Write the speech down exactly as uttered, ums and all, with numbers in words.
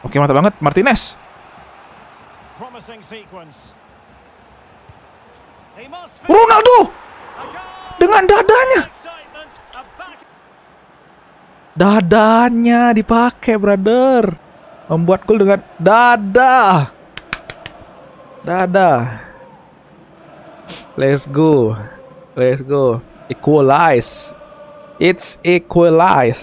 Oke, mantap banget Martinez. Ronaldo dengan dadanya. Dadanya dipakai, brother. Membuat gol dengan dada. Dada. Let's go. Let's go. Equalize. It's equalize.